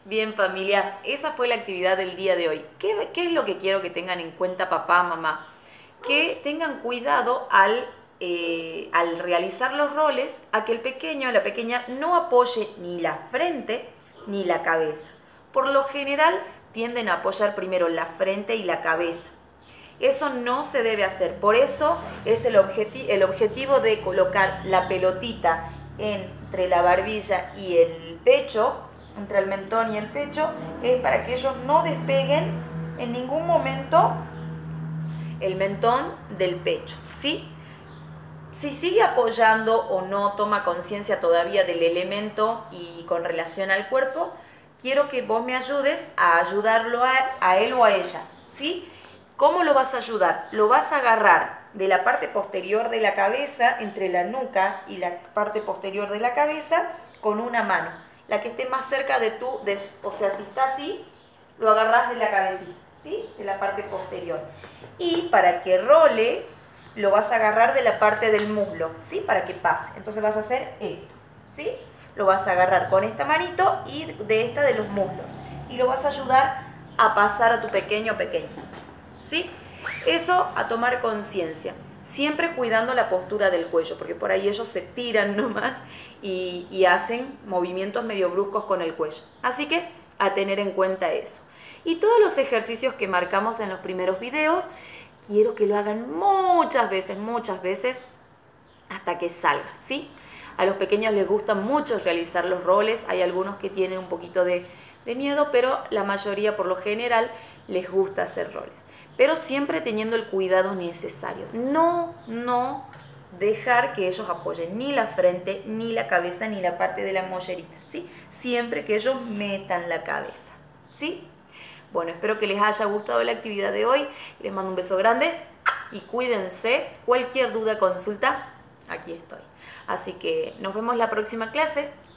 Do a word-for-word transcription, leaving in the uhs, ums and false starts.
Bien, familia, esa fue la actividad del día de hoy. ¿Qué, qué es lo que quiero que tengan en cuenta papá, mamá? Que tengan cuidado al, eh, al realizar los roles, a que el pequeño o la pequeña no apoye ni la frente ni la cabeza. Por lo general tienden a apoyar primero la frente y la cabeza. Eso no se debe hacer, por eso es el, objeti el objetivo de colocar la pelotita entre la barbilla y el pecho, entre el mentón y el pecho, es para que ellos no despeguen en ningún momento el mentón del pecho, ¿sí? Si sigue apoyando o no toma conciencia todavía del elemento y con relación al cuerpo, quiero que vos me ayudes a ayudarlo a, a él o a ella, ¿sí? ¿Cómo lo vas a ayudar? Lo vas a agarrar de la parte posterior de la cabeza, entre la nuca y la parte posterior de la cabeza, con una mano. La que esté más cerca de tu, de, o sea, si está así, lo agarrás de la cabecita, ¿sí? De la parte posterior. Y para que role, lo vas a agarrar de la parte del muslo, ¿sí? Para que pase. Entonces vas a hacer esto, ¿sí? Lo vas a agarrar con esta manito y de esta de los muslos. Y lo vas a ayudar a pasar a tu pequeño o pequeña, ¿sí? Eso a tomar conciencia. Siempre cuidando la postura del cuello, porque por ahí ellos se tiran nomás y, y hacen movimientos medio bruscos con el cuello. Así que a tener en cuenta eso. Y todos los ejercicios que marcamos en los primeros videos, quiero que lo hagan muchas veces, muchas veces, hasta que salga, ¿sí? A los pequeños les gusta mucho realizar los roles, hay algunos que tienen un poquito de, de miedo, pero la mayoría por lo general les gusta hacer roles. Pero siempre teniendo el cuidado necesario. No, no dejar que ellos apoyen ni la frente, ni la cabeza, ni la parte de la mollerita, ¿sí? Siempre que ellos metan la cabeza, ¿sí? Bueno, espero que les haya gustado la actividad de hoy. Les mando un beso grande y cuídense. Cualquier duda, consulta, aquí estoy. Así que nos vemos la próxima clase.